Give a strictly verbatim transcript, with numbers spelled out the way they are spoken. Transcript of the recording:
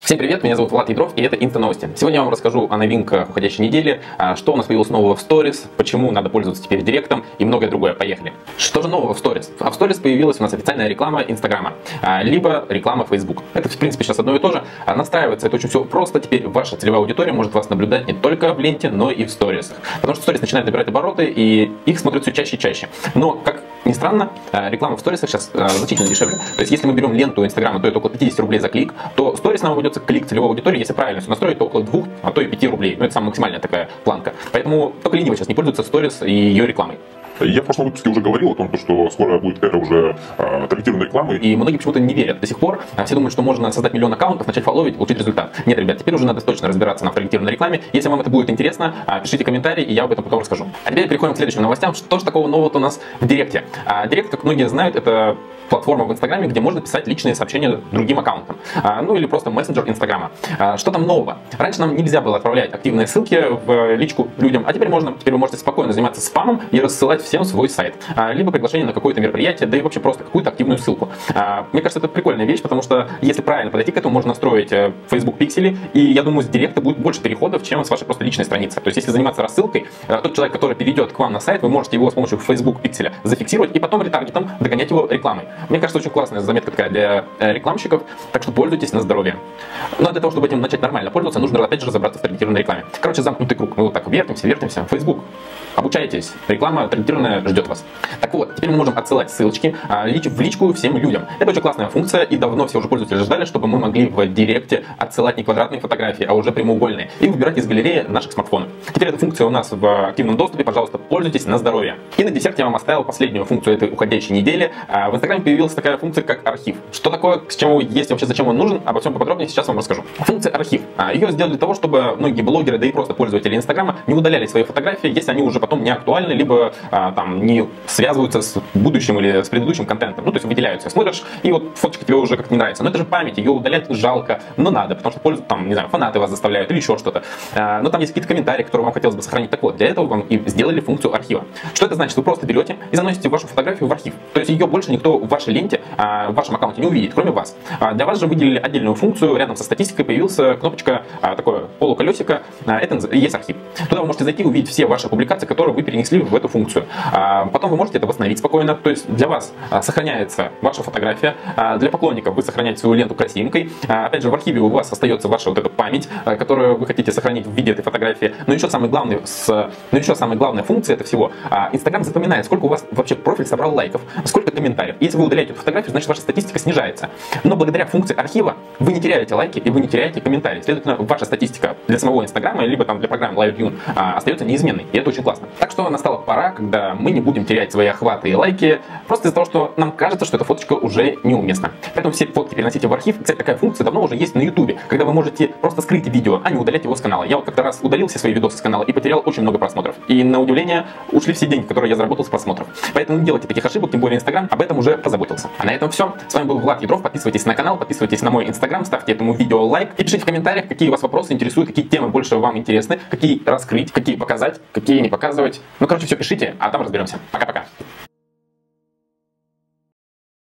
Всем привет, меня зовут Влад Ядров, и это Инста Новости. Сегодня я вам расскажу о новинках уходящей недели, что у нас появилось нового в Stories, почему надо пользоваться теперь Директом и многое другое. Поехали. Что же нового в Stories? А в Stories появилась у нас официальная реклама Инстаграма, либо реклама Facebook. Это, в принципе, сейчас одно и то же. Настраивается это очень все просто. Теперь ваша целевая аудитория может вас наблюдать не только в ленте, но и в Stories. Потому что Stories начинает набирать обороты, и их смотрят все чаще и чаще. Но, как ни странно, реклама в сторисах сейчас значительно дешевле. То есть, если мы берем ленту Инстаграма, то это около пятьдесят рублей за клик, то сторис нам обойдется клик целевой аудитории, если правильно все настроить, то около двух, а то и пяти рублей. Ну, это самая максимальная такая планка. Поэтому только ленивый сейчас не пользуется сторис и ее рекламой. Я в прошлом выпуске уже говорил о том, что скоро будет эра уже э, таргетированной рекламы. И многие почему-то не верят до сих пор. Все думают, что можно создать миллион аккаунтов, начать фолловить, получить результат. Нет, ребят, теперь уже надо точно разбираться на таргетированной рекламе. Если вам это будет интересно, пишите комментарии, и я об этом потом расскажу. А теперь переходим к следующим новостям. Что же такого нового у нас в Директе? Директ, как многие знают, это платформа в Инстаграме, где можно писать личные сообщения другим аккаунтам. Ну или просто мессенджер Инстаграма. Что там нового? Раньше нам нельзя было отправлять активные ссылки в личку людям, а теперь можно. Теперь вы можете спокойно заниматься спамом и рассылать всем свой сайт. Либо приглашение на какое-то мероприятие, да и вообще просто какую-то активную ссылку. Мне кажется, это прикольная вещь, потому что если правильно подойти к этому, можно настроить Facebook пиксели, и я думаю, с Директа будет больше переходов, чем с вашей просто личной страницы. То есть, если заниматься рассылкой, тот человек, который перейдет к вам на сайт, вы можете его с помощью Facebook пикселя зафиксировать и потом ретаргетом догонять его рекламой. Мне кажется, очень классная заметка такая для рекламщиков, так что пользуйтесь на здоровье. Но для того, чтобы этим начать нормально пользоваться, нужно опять же разобраться в таргетированной рекламе. Короче, замкнутый круг. Мы вот так вертимся, вертимся. Facebook. Обучайтесь. Реклама таргетированная ждет вас. Так вот, теперь мы можем отсылать ссылочки в личку всем людям. Это очень классная функция, и давно все уже пользователи ждали, чтобы мы могли в Директе отсылать не квадратные фотографии, а уже прямоугольные, и выбирать из галереи наших смартфонов. Теперь эта функция у нас в активном доступе, пожалуйста, пользуйтесь на здоровье. И на десерт я вам оставил последнюю функцию этой уходящей недели. В Инстаграме появилась такая функция, как архив. Что такое, с чему есть, вообще зачем он нужен, обо всем поподробнее сейчас вам расскажу. Функция архив. Ее сделали для того, чтобы многие блогеры, да и просто пользователи Инстаграма не удаляли свои фотографии, если они уже потом не актуальны, либо а, там не связываются с будущим или с предыдущим контентом. Ну, то есть выделяются. Смотришь, и вот фоточка тебе уже как-то не нравится. Но это же память, ее удалять жалко, но надо, потому что пользу, там, не знаю, фанаты вас заставляют или еще что-то. А, но там есть какие-то комментарии, которые вам хотелось бы сохранить. Так вот, для этого вам и сделали функцию архива. Что это значит? Вы просто берете и заносите вашу фотографию в архив. То есть ее больше никто в вашей ленте, а, в вашем аккаунте не увидит, кроме вас. А, для вас же выделили отдельную функцию. Рядом со статистикой появился кнопочка, а, такое полуколесико. А, это и есть архив. Туда вы можете зайти и увидеть все ваши публикации, которые вы перенесли в эту функцию. А, потом вы можете это восстановить спокойно. То есть для вас а, сохраняется ваша фотография. А, для поклонников вы сохраняете свою ленту красивенькой. А, опять же, в архиве у вас остается ваша вот эта память, а, которую вы хотите сохранить в виде этой фотографии. Но еще самый главный, с, но еще самая главная функция это всего. А, Инстаграм запоминает, сколько у вас вообще профиль собрал лайков, сколько комментариев. Если вы удаляете эту фотографию, значит ваша статистика снижается. Но благодаря функции архива вы не теряете лайки и вы не теряете комментарии. Следовательно, ваша статистика для самого Инстаграма, либо там для программы LiveView а, остается неизменной. И это очень классно. Так что настала пора, когда мы не будем терять свои охваты и лайки, просто из-за того, что нам кажется, что эта фоточка уже неуместна. Поэтому все фотки переносите в архив. Кстати, такая функция давно уже есть на Ютубе, когда вы можете просто скрыть видео, а не удалять его с канала. Я вот как-то раз удалил все свои видосы с канала и потерял очень много просмотров. И на удивление ушли все деньги, которые я заработал с просмотров. Поэтому не делайте таких ошибок, тем более Инстаграм об этом уже позаботился. А на этом все. С вами был Влад Ядров. Подписывайтесь на канал, подписывайтесь на мой Инстаграм, ставьте этому видео лайк и пишите в комментариях, какие вас вопросы интересуют, какие темы больше вам интересны, какие раскрыть, какие показать, какие не показывать. Ну, короче, все пишите, а там разберемся. Пока-пока.